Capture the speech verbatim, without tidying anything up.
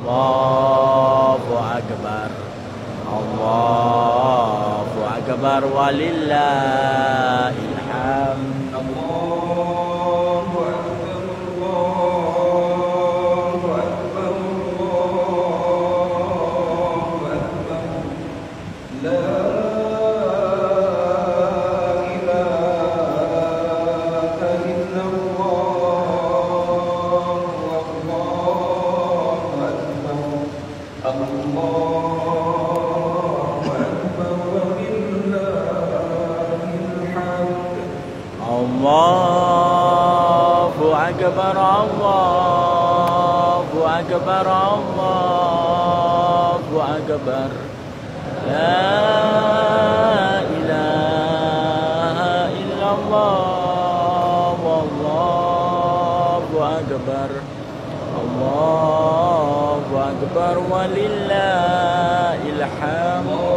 الله أكبر الله أكبر ولله الحمد. الله أكبر الله أكبر الله أكبر لا إله إلا الله الله أكبر الله أكبر ولله الحمد. الله أكبر الله أكبر الله أكبر لا إله إلا الله والله أكبر الله أكبر ولله الحمد.